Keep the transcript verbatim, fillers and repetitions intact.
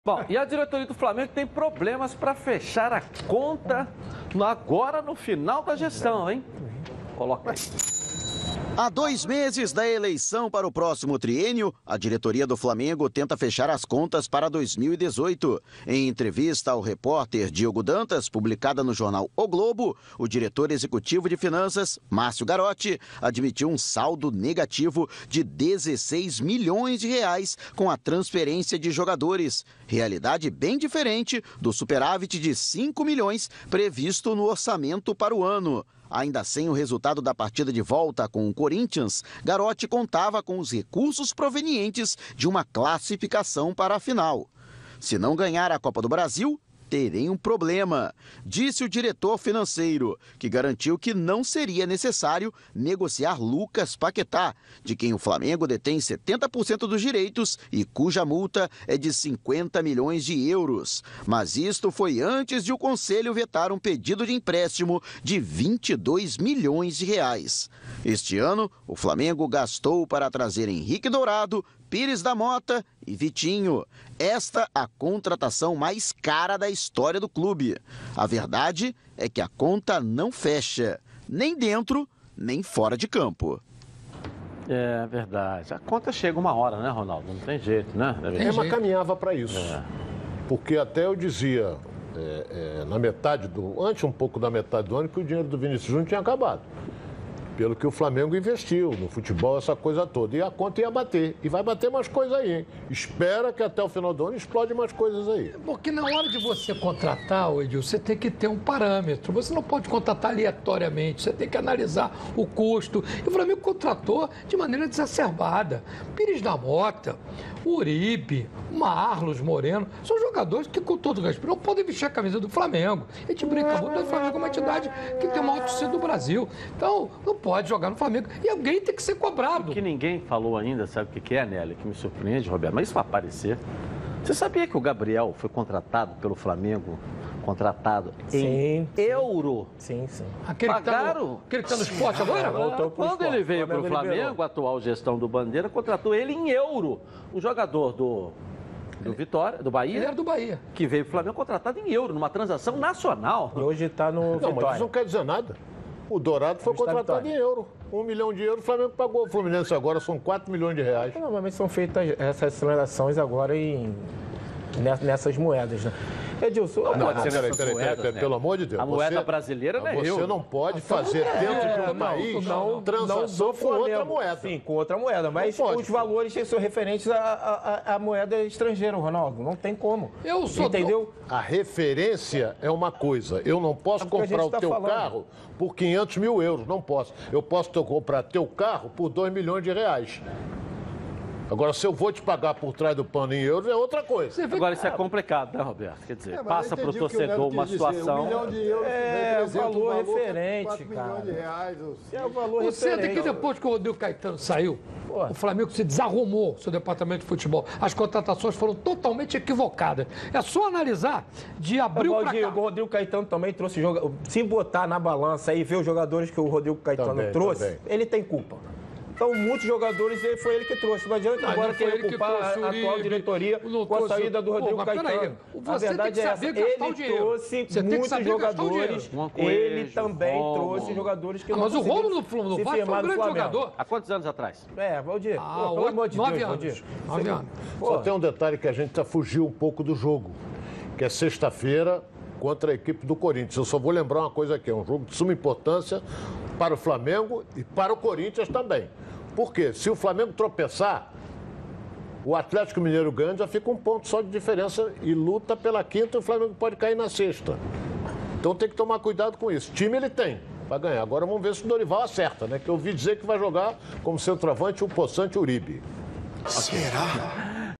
Bom, e a diretoria do Flamengo tem problemas para fechar a conta agora no final da gestão, hein? Coloca aí. Há dois meses da eleição para o próximo triênio, a diretoria do Flamengo tenta fechar as contas para dois mil e dezoito. Em entrevista ao repórter Diogo Dantas, publicada no jornal O Globo, o diretor executivo de finanças, Márcio Garotti, admitiu um saldo negativo de dezesseis milhões de reais com a transferência de jogadores. Realidade bem diferente do superávit de cinco milhões previsto no orçamento para o ano. Ainda sem o resultado da partida de volta com o Corinthians, Garotti contava com os recursos provenientes de uma classificação para a final. Se não ganhar a Copa do Brasil, terem um problema, disse o diretor financeiro, que garantiu que não seria necessário negociar Lucas Paquetá, de quem o Flamengo detém setenta por cento dos direitos e cuja multa é de cinquenta milhões de euros. Mas isto foi antes de o Conselho vetar um pedido de empréstimo de vinte e dois milhões de reais. Este ano, o Flamengo gastou para trazer Henrique Dourado, Pires da Mota e Vitinho. Esta a contratação mais cara da história do clube. A verdade é que a conta não fecha, nem dentro, nem fora de campo. É verdade. A conta chega uma hora, né, Ronaldo? Não tem jeito, né? É, mas caminhava para isso. É. Porque até eu dizia, é, é, na metade do... Antes um pouco da metade do ano, que o dinheiro do Vinícius Júnior tinha acabado. Pelo que o Flamengo investiu no futebol, essa coisa toda. E a conta ia bater. E vai bater mais coisas aí, hein? Espera que até o final do ano explode mais coisas aí. Porque na hora de você contratar, Edil, você tem que ter um parâmetro. Você não pode contratar aleatoriamente. Você tem que analisar o custo. E o Flamengo contratou de maneira exacerbada. Pires da Mota, Uribe, Marlos Moreno, são jogadores que, com todo respeito, não podem vestir a camisa do Flamengo. A gente brinca muito, o Flamengo é uma entidade que tem o maior torcida do Brasil. Então, não pode jogar no Flamengo. E alguém tem que ser cobrado. O que ninguém falou ainda, sabe o que é, Nélia? Que me surpreende, Roberto, mas isso vai aparecer. Você sabia que o Gabriel foi contratado pelo Flamengo, contratado em sim, euro? Sim, sim. Aquele Pagaram? Que tá no, aquele que está no esporte agora? Ah, quando esporte. Ele veio para o Flamengo, a atual gestão do Bandeira contratou ele em euro. Um jogador do... Do Vitória, do Bahia. Ele era do Bahia. Que veio para o Flamengo contratado em euro, numa transação nacional. E hoje está no não, Vitória. Mas isso não quer dizer nada. O Dourado foi contratado em euro. Um milhão de euros, o Flamengo pagou. O Fluminense agora são quatro milhões de reais. Normalmente são feitas essas transações agora em, nessas moedas, né? Edilson, não, não pode ser peraí, peraí, peraí, peraí, pelo amor de Deus. A moeda você, brasileira não é Você euro. não pode fazer é, dentro de um não, país não, transação não com outra moeda. Sim, com outra moeda. Mas os valores são referentes à, à, à moeda estrangeira, Ronaldo. Não tem como. Eu sou Entendeu? A referência é uma coisa. Eu não posso é comprar o tá teu falando. carro por quinhentos mil euros. Não posso. Eu posso comprar teu carro por dois milhões de reais. Agora, se eu vou te pagar por trás do pano em euros, é outra coisa. Agora, isso é complicado, né, Roberto? Quer dizer, é, passa para o torcedor uma situação... Um milhão de euros é, valor, valor referente, quatro cara. milhões de reais. É o valor Você referente. tem que, depois que o Rodrigo Caetano saiu, Porra. o Flamengo se desarrumou, seu departamento de futebol. As contratações foram totalmente equivocadas. É só analisar de abril para cá. O Rodrigo Caetano também trouxe... Joga... Se botar na balança e ver os jogadores que o Rodrigo Caetano também, trouxe, também. ele tem culpa. Então, muitos jogadores, foi ele que trouxe. Não adianta não, agora querer culpar a atual diretoria com a saída do Rodrigo Pô, Caetano. A verdade é essa. Ele trouxe muitos jogadores. Ele também trouxe jogadores que ah, não Mas o Rômulo no Flamengo foi um grande jogador. Há quantos anos atrás? É, Valdir. Ah, pelo amor de Deus, Valdir. Nove anos. Só tem um detalhe que a gente tá fugiu um pouco do jogo, que é sexta-feira contra a equipe do Corinthians. Eu só vou lembrar uma coisa aqui, é um jogo de suma importância para o Flamengo e para o Corinthians também. Por quê? Se o Flamengo tropeçar, o Atlético Mineiro ganha, já fica um ponto só de diferença e luta pela quinta e o Flamengo pode cair na sexta. Então tem que tomar cuidado com isso. Time ele tem para ganhar. Agora vamos ver se o Dorival acerta, né? Que eu ouvi dizer que vai jogar como centroavante o Poçante Uribe. Será?